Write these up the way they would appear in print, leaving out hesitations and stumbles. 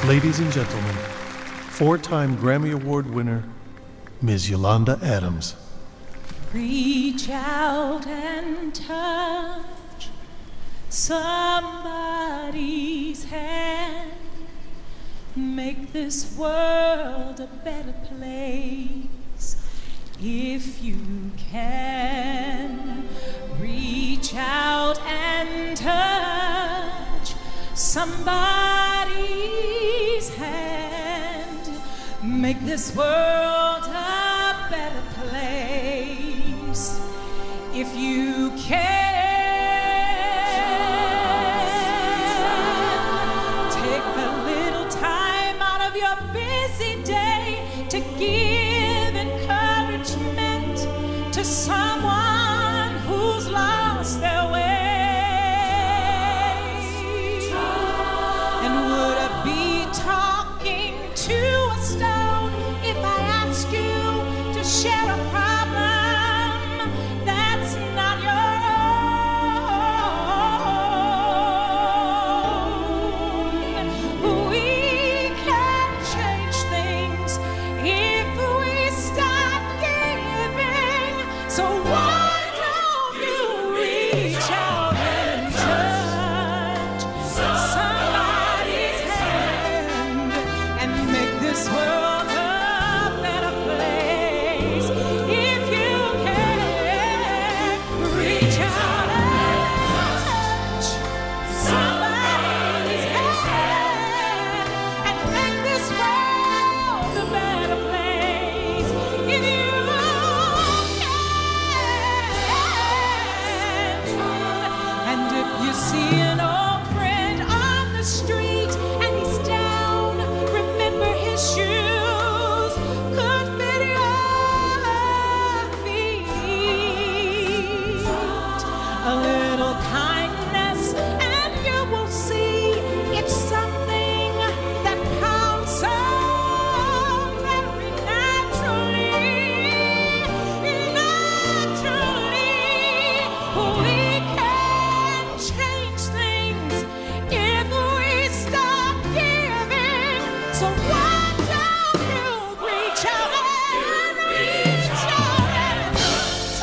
Ladies and gentlemen, four-time Grammy Award winner, Ms. Yolanda Adams. Reach out and touch somebody's hand. Make this world a better place if you can. Reach out and touch somebody's hand. Make this world a better place if you can. Take a little time out of your busy day to give encouragement to someone who's lost their way. And would I be talking to a stone if I ask you to share a problem that's not your own? We can change things if we start giving. So why don't you reach out and touch somebody's hand and make this world a better place if you can. Reach out and touch somebody's hand and make this world a better place if you can. And if you see an old friend on the street and he's down, remember his shoes could fit your feet. A little kindness and you will see it's something that comes so very naturally. We can change things if we start giving. So why don't you reach out and touch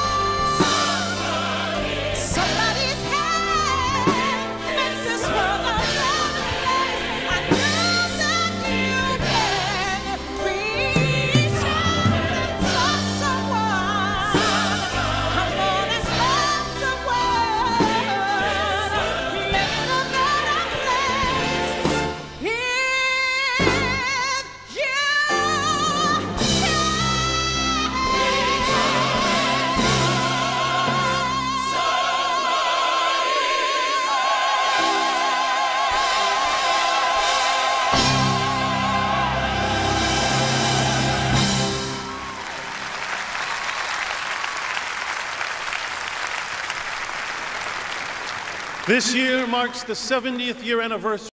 somebody's hand? Make this world a better place. I know that you can. Reach out and touch someone. Come on and spread the word. Make it a better place if you This year marks the 70th year anniversary